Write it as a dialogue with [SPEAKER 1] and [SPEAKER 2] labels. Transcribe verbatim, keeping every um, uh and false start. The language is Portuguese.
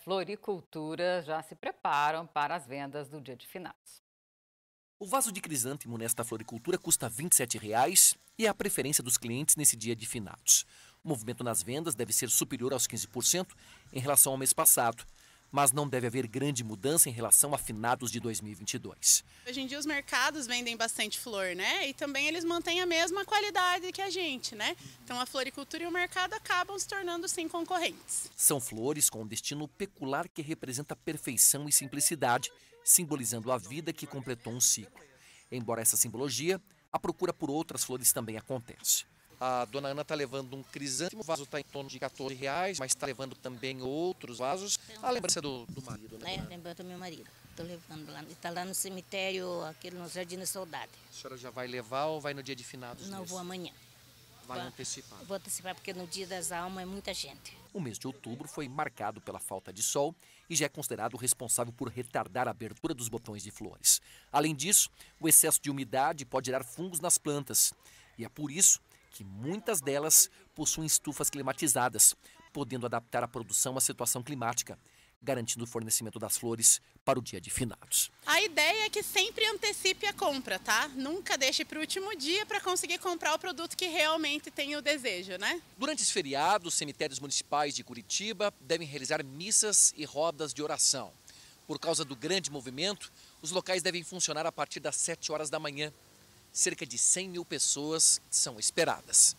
[SPEAKER 1] floricultura já se preparam para as vendas do Dia de Finados.
[SPEAKER 2] O vaso de crisântemo nesta floricultura custa vinte e sete reais e é a preferência dos clientes nesse dia de finados. O movimento nas vendas deve ser superior aos quinze por cento em relação ao mês passado, mas não deve haver grande mudança em relação a finados de dois mil e vinte e dois.
[SPEAKER 3] Hoje em dia os mercados vendem bastante flor, né? E também eles mantêm a mesma qualidade que a gente, né? Então a floricultura e o mercado acabam se tornando sim concorrentes.
[SPEAKER 2] São flores com um destino peculiar que representa perfeição e simplicidade, simbolizando a vida que completou um ciclo. Embora essa simbologia, a procura por outras flores também acontece. A dona Ana está levando um crisântemo, o vaso está em torno de quatorze reais, mas está levando também outros vasos. A lembrança do, do marido, né?
[SPEAKER 4] É, lembrando do meu marido. Estou levando lá. Está lá no cemitério, aquele no Jardim da Saudade.
[SPEAKER 2] A senhora já vai levar ou vai no dia de finados?
[SPEAKER 4] Não,
[SPEAKER 2] mesmo?
[SPEAKER 4] vou amanhã.
[SPEAKER 2] Vai
[SPEAKER 4] Vou-
[SPEAKER 2] antecipar.
[SPEAKER 4] Vou antecipar porque no Dia das Almas é muita gente.
[SPEAKER 2] O mês de outubro foi marcado pela falta de sol e já é considerado responsável por retardar a abertura dos botões de flores. Além disso, o excesso de umidade pode gerar fungos nas plantas. E é por isso que muitas delas possuem estufas climatizadas, podendo adaptar a produção à situação climática, garantindo o fornecimento das flores para o dia de finados.
[SPEAKER 3] A ideia é que sempre antecipe a compra, tá? Nunca deixe para o último dia para conseguir comprar o produto que realmente tem o desejo, né?
[SPEAKER 2] Durante os feriados, os cemitérios municipais de Curitiba devem realizar missas e rodas de oração. Por causa do grande movimento, os locais devem funcionar a partir das sete horas da manhã. Cerca de cem mil pessoas são esperadas.